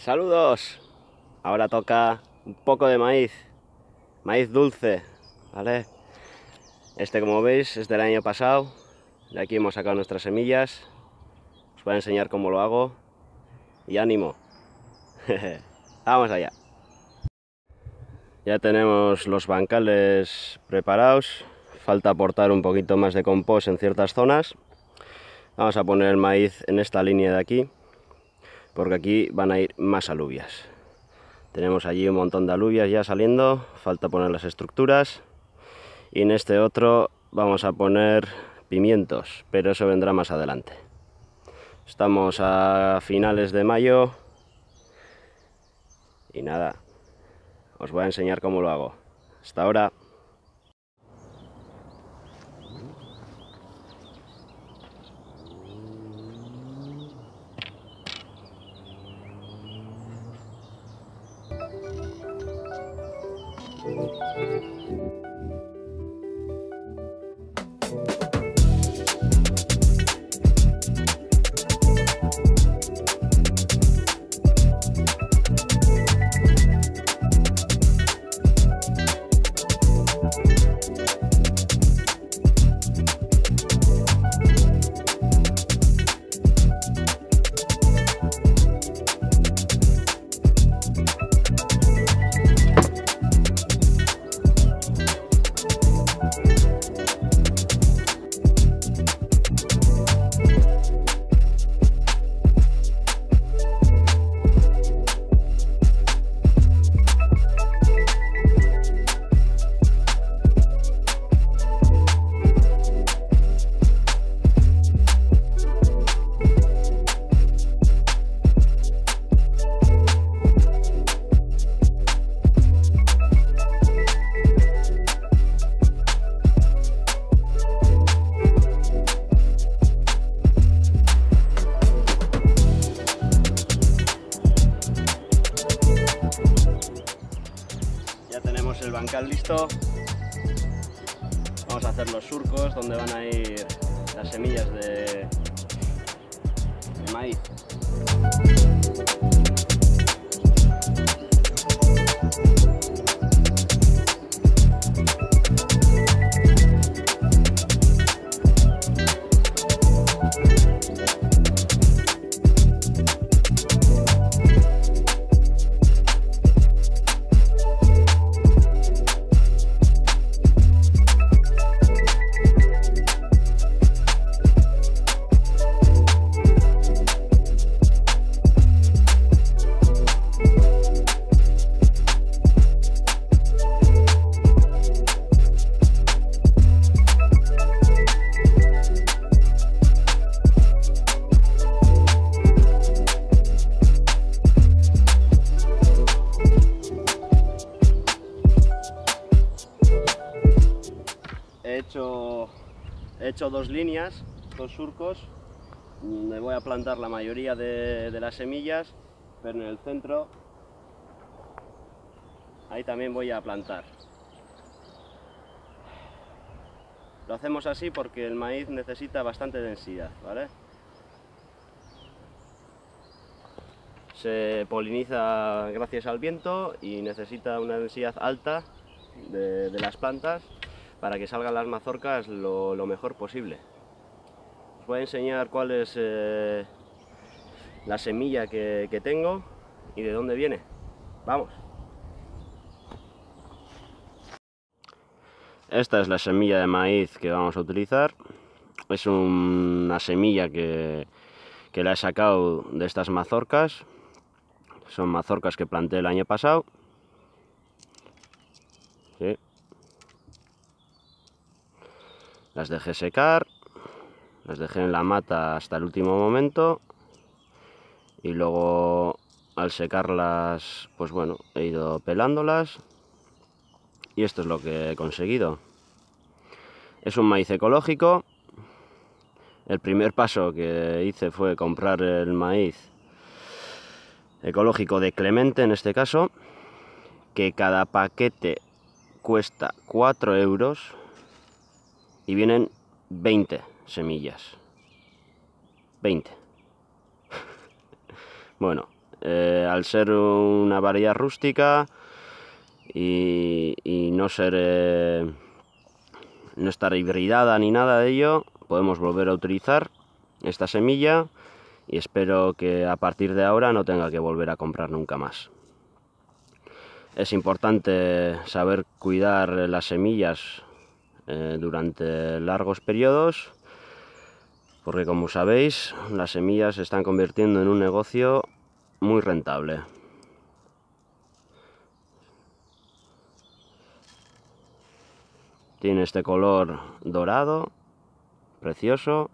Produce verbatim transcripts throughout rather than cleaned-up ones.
Saludos. Ahora toca un poco de maíz, maíz dulce, ¿vale? Este, como veis, es del año pasado. De aquí hemos sacado nuestras semillas. Os voy a enseñar cómo lo hago. Y ánimo. Vamos allá. Ya tenemos los bancales preparados. Falta aportar un poquito más de compost en ciertas zonas. Vamos a poner el maíz en esta línea de aquí, porque aquí van a ir más alubias. Tenemos allí un montón de alubias ya saliendo, falta poner las estructuras. Y en este otro vamos a poner pimientos, pero eso vendrá más adelante. Estamos a finales de mayo y nada, os voy a enseñar cómo lo hago. Hasta ahora. Ya tenemos el bancal listo. Vamos a hacer los surcos donde van a ir las semillas de, de maíz. He hecho, he hecho dos líneas, dos surcos, donde voy a plantar la mayoría de, de las semillas, pero en el centro, ahí también voy a plantar. Lo hacemos así porque el maíz necesita bastante densidad, ¿vale? Se poliniza gracias al viento y necesita una densidad alta de, de las plantas para que salgan las mazorcas lo, lo mejor posible. Os voy a enseñar cuál es eh, la semilla que, que tengo y de dónde viene. ¡Vamos! Esta es la semilla de maíz que vamos a utilizar. Es un, una semilla que, que la he sacado de estas mazorcas. Son mazorcas que planté el año pasado. ¿Sí? Las dejé secar, las dejé en la mata hasta el último momento y luego al secarlas, pues bueno, he ido pelándolas y esto es lo que he conseguido. Es un maíz ecológico. El primer paso que hice fue comprar el maíz ecológico de Clemente, en este caso, que cada paquete cuesta cuatro euros. Y vienen veinte semillas. veinte. Bueno, eh, al ser una variedad rústica y, y no ser eh, no estar hibridada ni nada de ello, podemos volver a utilizar esta semilla y espero que a partir de ahora no tenga que volver a comprar nunca más. Es importante saber cuidar las semillas eh, durante largos periodos, porque como sabéis, las semillas se están convirtiendo en un negocio muy rentable. Tiene este color dorado, precioso,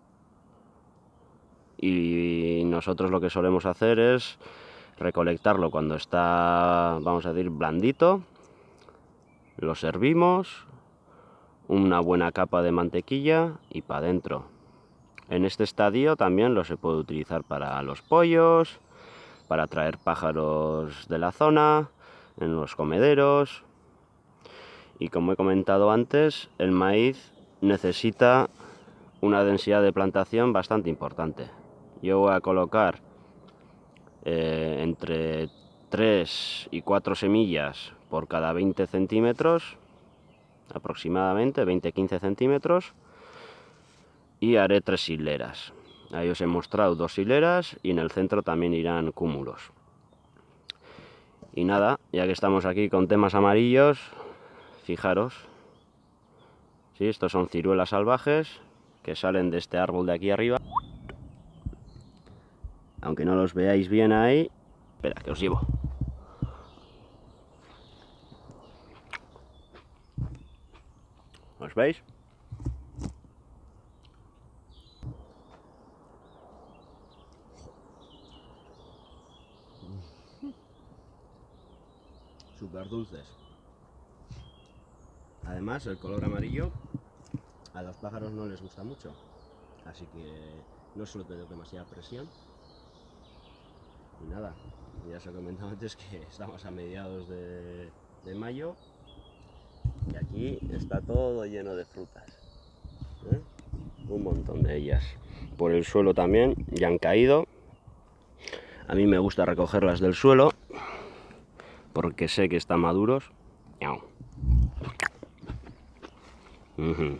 y nosotros lo que solemos hacer es recolectarlo cuando está, vamos a decir, blandito. Lo servimos, una buena capa de mantequilla y para adentro. En este estadio también lo se puede utilizar para los pollos, para atraer pájaros de la zona, en los comederos. Y como he comentado antes, el maíz necesita una densidad de plantación bastante importante. Yo voy a colocar eh, entre tres y cuatro semillas por cada veinte centímetros, aproximadamente veinte a quince centímetros, y haré tres hileras. Ahí os he mostrado dos hileras y en el centro también irán cúmulos. Y nada, ya que estamos aquí con temas amarillos, fijaros, ¿sí? Estos son ciruelas salvajes que salen de este árbol de aquí arriba. Aunque no los veáis bien ahí, espera que os llevo. ¿Os veis? Súper dulces. Además, el color amarillo a los pájaros no les gusta mucho, así que no suelo tener demasiada presión. Y nada, ya os he comentado antes que estamos a mediados de, de mayo y aquí está todo lleno de frutas, ¿eh? Un montón de ellas. Por el suelo también ya han caído. A mí me gusta recogerlas del suelo porque sé que están maduros. Uh-huh.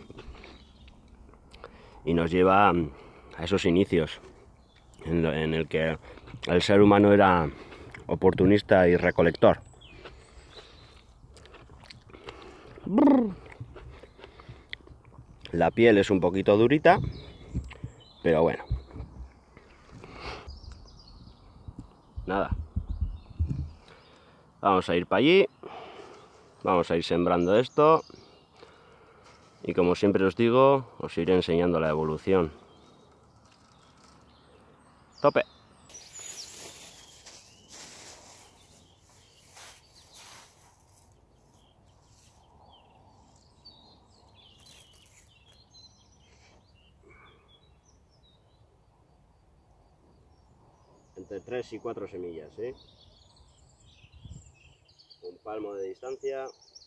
Y nos lleva a esos inicios en, lo, en el que el ser humano era oportunista y recolector. La piel es un poquito durita, pero bueno. Nada. Vamos a ir para allí. Vamos a ir sembrando esto. Y como siempre os digo, os iré enseñando la evolución. ¡Tope! Entre tres y cuatro semillas, ¿eh? Un palmo de distancia.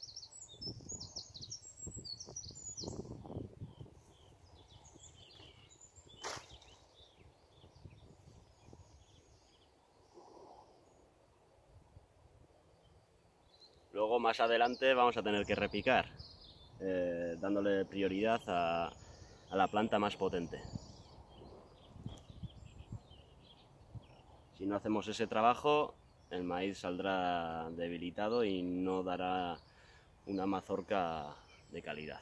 Luego más adelante vamos a tener que repicar, eh, dándole prioridad a, a la planta más potente. Si no hacemos ese trabajo, el maíz saldrá debilitado y no dará una mazorca de calidad.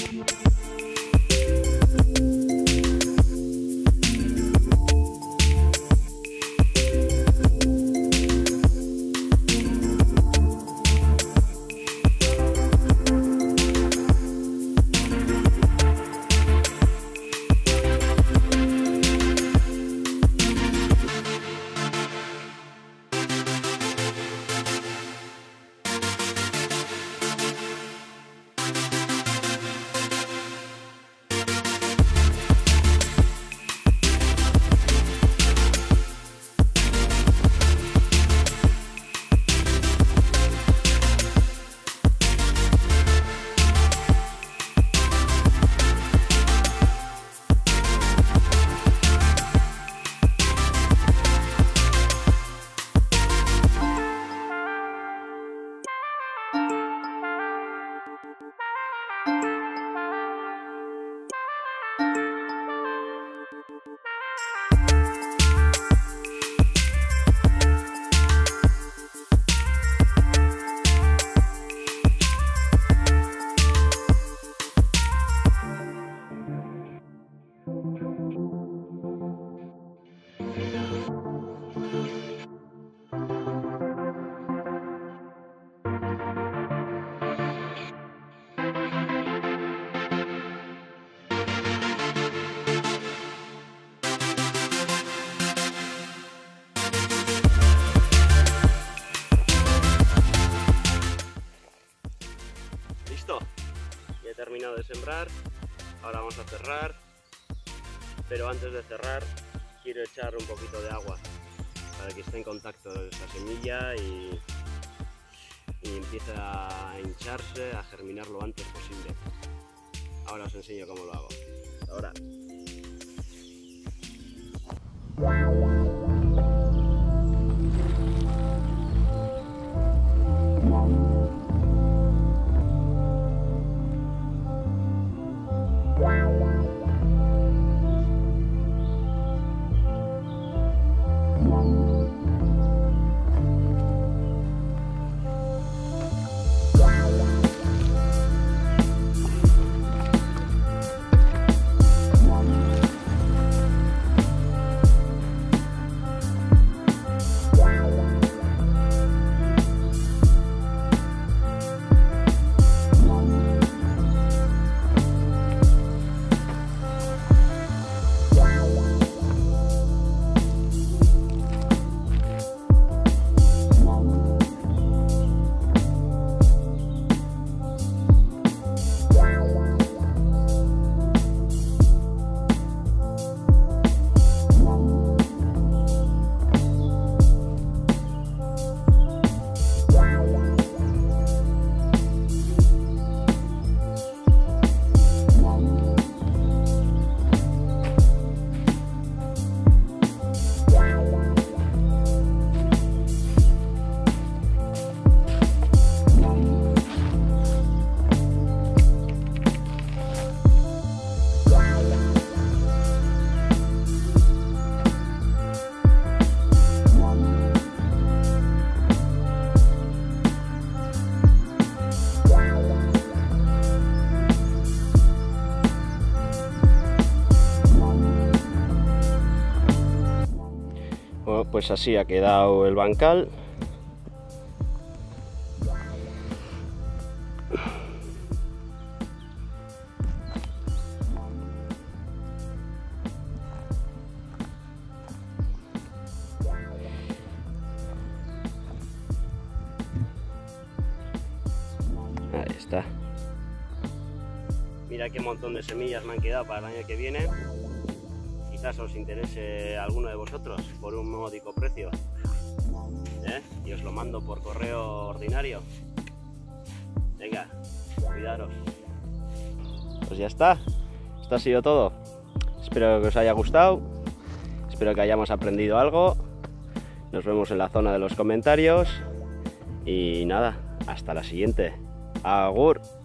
He terminado de sembrar, ahora vamos a cerrar, pero antes de cerrar quiero echar un poquito de agua para que esté en contacto esta semilla y, y empiece a hincharse, a germinar lo antes posible. Ahora os enseño cómo lo hago. Ahora. Bueno, pues así ha quedado el bancal. Ahí está. Mira qué montón de semillas me han quedado para el año que viene. Quizás os interese alguno de vosotros por un módico precio, ¿eh? Y os lo mando por correo ordinario. Venga, cuidaros. Pues ya está, esto ha sido todo. Espero que os haya gustado, espero que hayamos aprendido algo. Nos vemos en la zona de los comentarios y nada, hasta la siguiente. Agur.